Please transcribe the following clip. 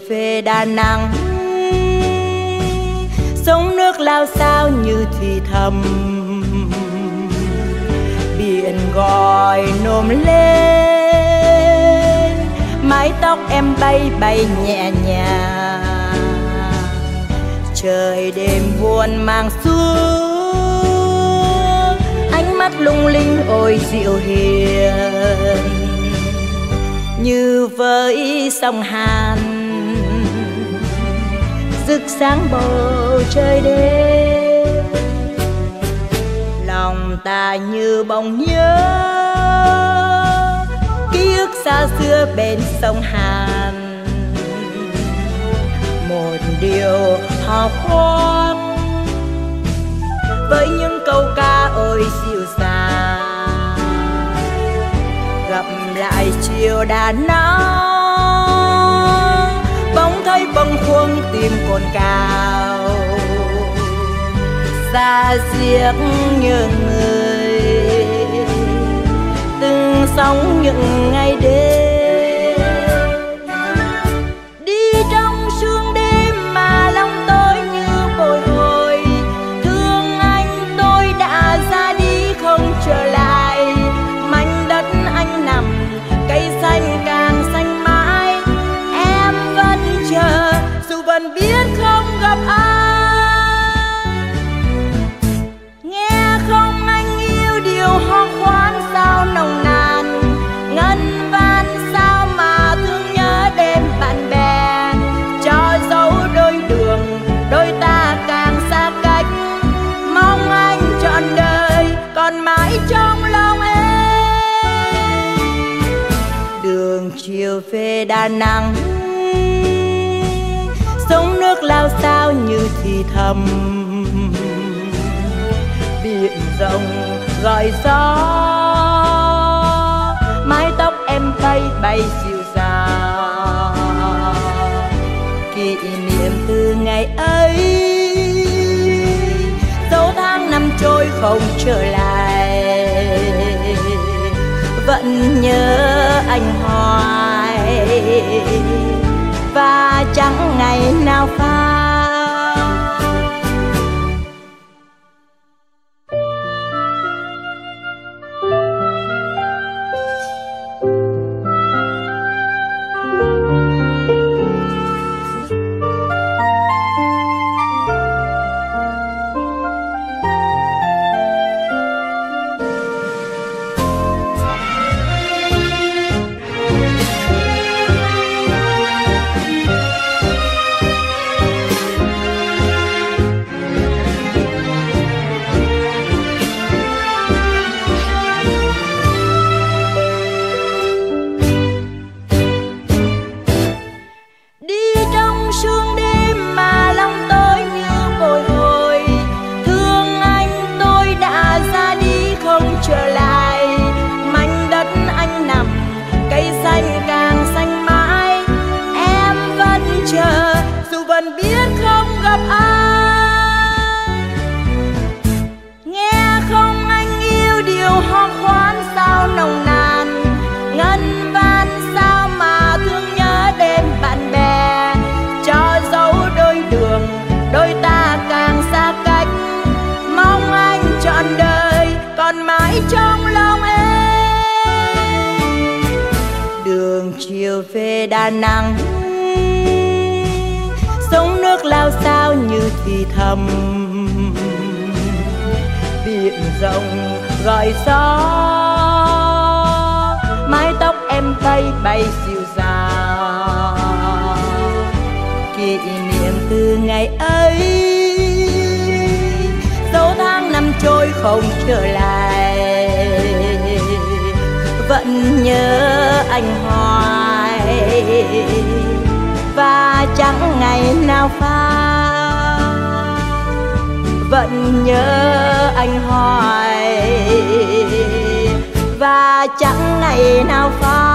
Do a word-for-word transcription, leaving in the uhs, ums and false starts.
về Đà Nẵng, sông nước lao sao như thủy thầm, biển gọi nôm lên, mái tóc em bay bay nhẹ nhàng. Trời đêm buồn mang xuống, ánh mắt lung linh ôi dịu hiền, như với sông Hàn rực sáng bầu trời đêm. Lòng ta như bỗng nhớ ký ức xa xưa bên sông Hàn, một điều hò khoan với những câu ca ôi dịu dàng. Gặp lại chiều Đà Nẵng, bỗng thấy bâng khuâng tim cồn cào, xa xiết nhớ người từng sống những ngày đêm. Đi trong sương đêm mà lòng tôi như bồi hồi, thương anh tôi đã ra đi không trở lại. Mảnh đất anh nằm cây xanh càng xanh mãi, em vẫn chờ dù vẫn biết không gặp ai. Nghe không anh yêu điều hò khoan sao nồng nàn, ngân vang sao mà thương nhớ đêm bạn bè. Cho dấu đôi đường đôi ta càng xa cách, mong anh trọn đời còn mãi trong lòng em. Đường chiều về Đà Nẵng, sông nước lao sao như thì thầm, biển rộng gọi gió, mái tóc em bay bay dịu dàng. Kỷ niệm từ ngày ấy, dấu tháng năm trôi không trở lại, vẫn nhớ anh hoài và chẳng ngày nào phai. Chiều về Đà Nẵng, sông nước lao sao như thì thầm, biển rộng gọi gió, mái tóc em bay bay dịu dàng. Kỷ niệm từ ngày ấy, dấu tháng năm trôi không trở lại, vẫn nhớ anh hoài và chẳng ngày nào phai. Vẫn nhớ anh hoài và chẳng ngày nào phai.